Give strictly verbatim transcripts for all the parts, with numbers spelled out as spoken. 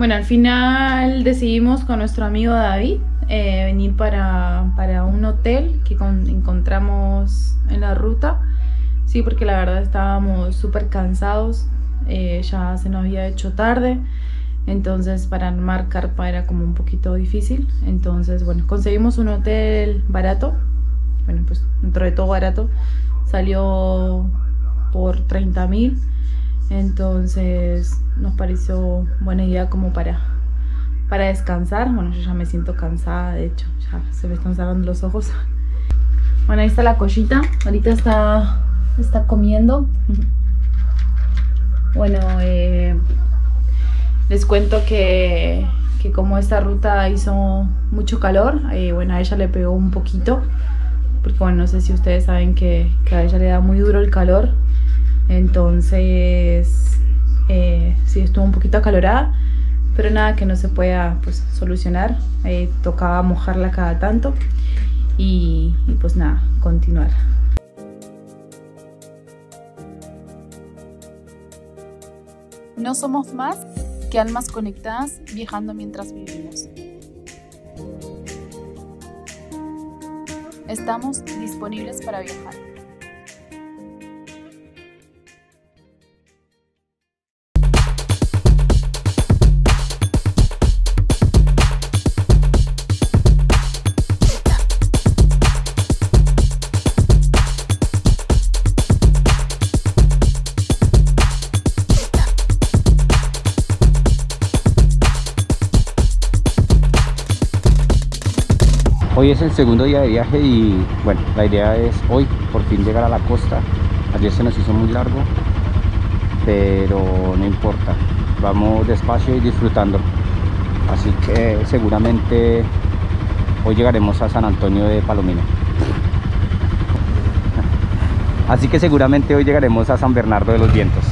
Bueno, al final decidimos con nuestro amigo David eh, venir para, para un hotel que con, encontramos en la ruta. Sí, porque la verdad estábamos súper cansados, eh, ya se nos había hecho tarde, entonces para armar carpa era como un poquito difícil. Entonces, bueno, conseguimos un hotel barato, bueno, pues dentro de todo barato, salió por treinta mil. Entonces nos pareció buena idea como para, para descansar. Bueno, yo ya me siento cansada, de hecho, ya se me están cerrando los ojos. Bueno, ahí está la collita, ahorita está, está comiendo. Bueno, eh, les cuento que, que como esta ruta hizo mucho calor, eh, bueno, a ella le pegó un poquito. Porque bueno, no sé si ustedes saben que, que a ella le da muy duro el calor. Entonces, eh, sí, estuvo un poquito acalorada, pero nada que no se pueda pues, solucionar. Eh, tocaba mojarla cada tanto y, y pues nada, continuar. No somos más que almas conectadas viajando mientras vivimos. Estamos disponibles para viajar. Hoy es el segundo día de viaje y bueno, la idea es hoy por fin llegar a la costa. Ayer se nos hizo muy largo, pero no importa, vamos despacio y disfrutando. Así que seguramente hoy llegaremos a San Antonio de Palomino. Así que seguramente hoy llegaremos a San Bernardo de los Vientos.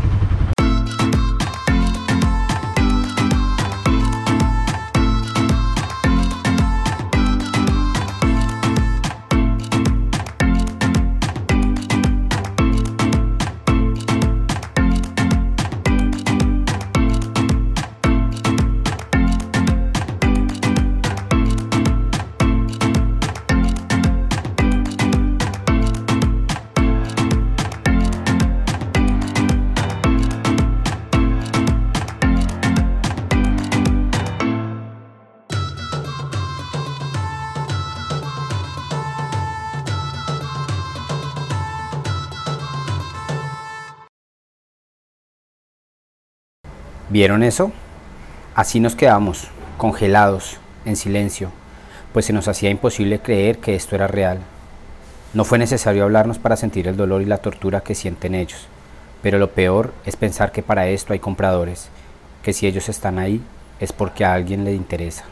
¿Vieron eso? Así nos quedamos, congelados, en silencio, pues se nos hacía imposible creer que esto era real. No fue necesario hablarnos para sentir el dolor y la tortura que sienten ellos, pero lo peor es pensar que para esto hay compradores, que si ellos están ahí es porque a alguien le interesa.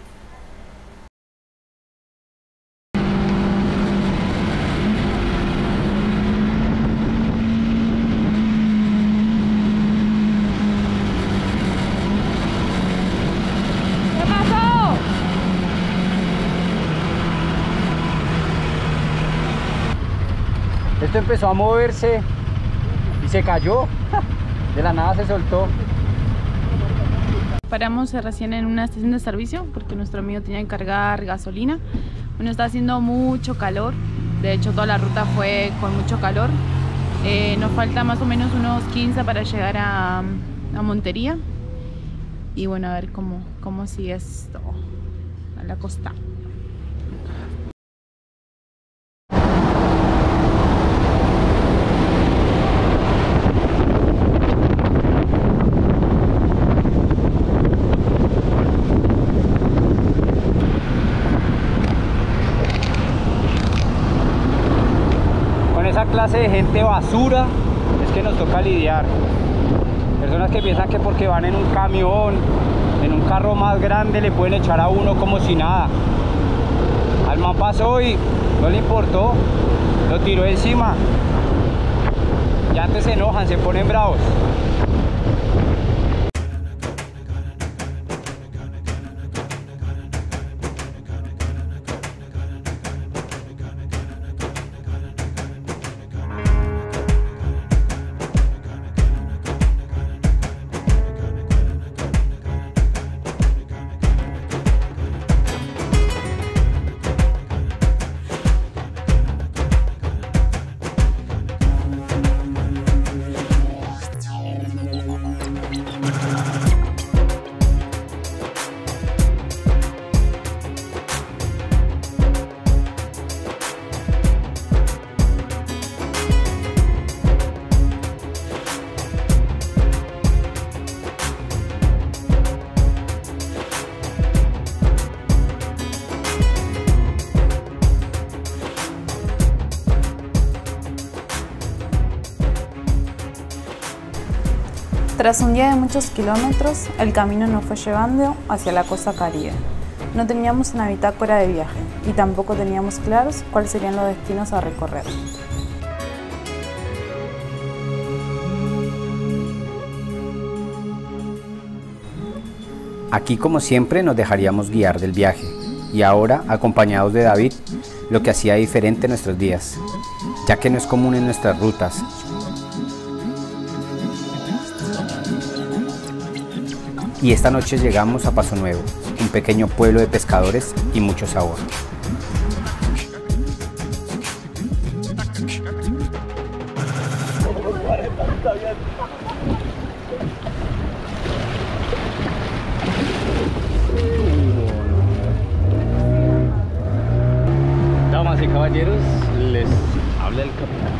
Esto empezó a moverse y se cayó, de la nada se soltó. Paramos recién en una estación de servicio porque nuestro amigo tenía que cargar gasolina. Bueno, está haciendo mucho calor, de hecho toda la ruta fue con mucho calor. Eh, nos falta más o menos unos quince para llegar a, a Montería. Y bueno, a ver cómo, cómo sigue esto a la costa. Clase de gente basura es que nos toca lidiar. Personas que piensan que porque van en un camión, en un carro más grande, le pueden echar a uno como si nada. Al man pasó y no le importó, lo tiró encima. Y antes se enojan, se ponen bravos. Tras un día de muchos kilómetros, el camino nos fue llevando hacia la costa caribe. No teníamos una bitácora de viaje y tampoco teníamos claros cuáles serían los destinos a recorrer. Aquí, como siempre, nos dejaríamos guiar del viaje y ahora, acompañados de David, lo que hacía diferente nuestros días, ya que no es común en nuestras rutas. Y esta noche llegamos a Paso Nuevo, un pequeño pueblo de pescadores y mucho sabor. Damas y caballeros, les habla el capitán.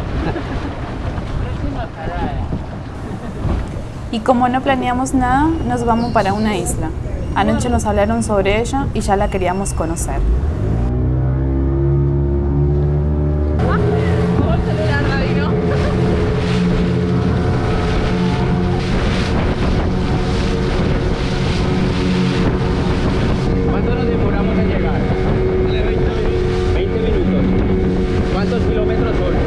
Y como no planeamos nada, nos vamos para una isla. Anoche nos hablaron sobre ella y ya la queríamos conocer. ¿Cuánto nos demoramos en llegar? veinte minutos. ¿Cuántos kilómetros son?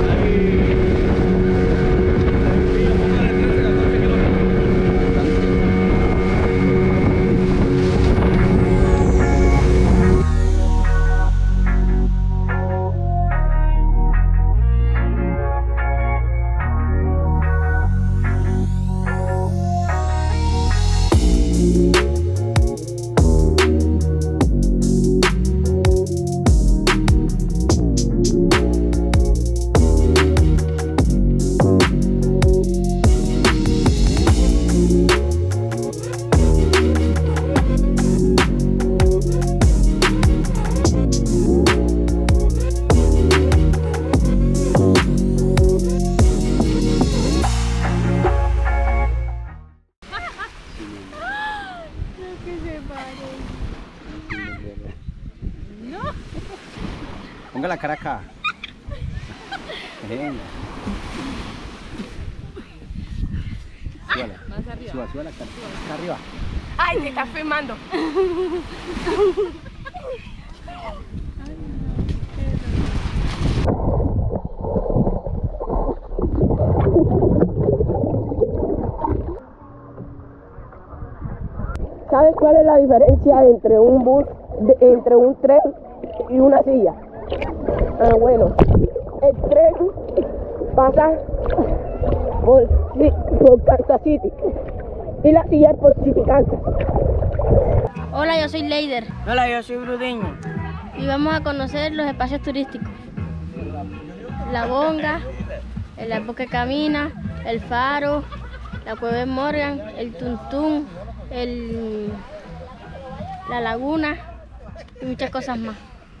Ponga la cara acá. Venga. Súbala. Más arriba. Suba, suba la cara. Acá arriba. ¡Ay, te estás filmando! ¿Sabes cuál es la diferencia entre un bus, de, entre un tren y una silla? Ah, bueno, el tren pasa por, por Kansas City y la silla es por City, Kansas. Hola, yo soy Leider Hola, yo soy Brudiño. y vamos a conocer los espacios turísticos. La Bonga, el Bosque Camina, el Faro, la Cueva de Morgan, el Tuntún, el, la Laguna y muchas cosas más.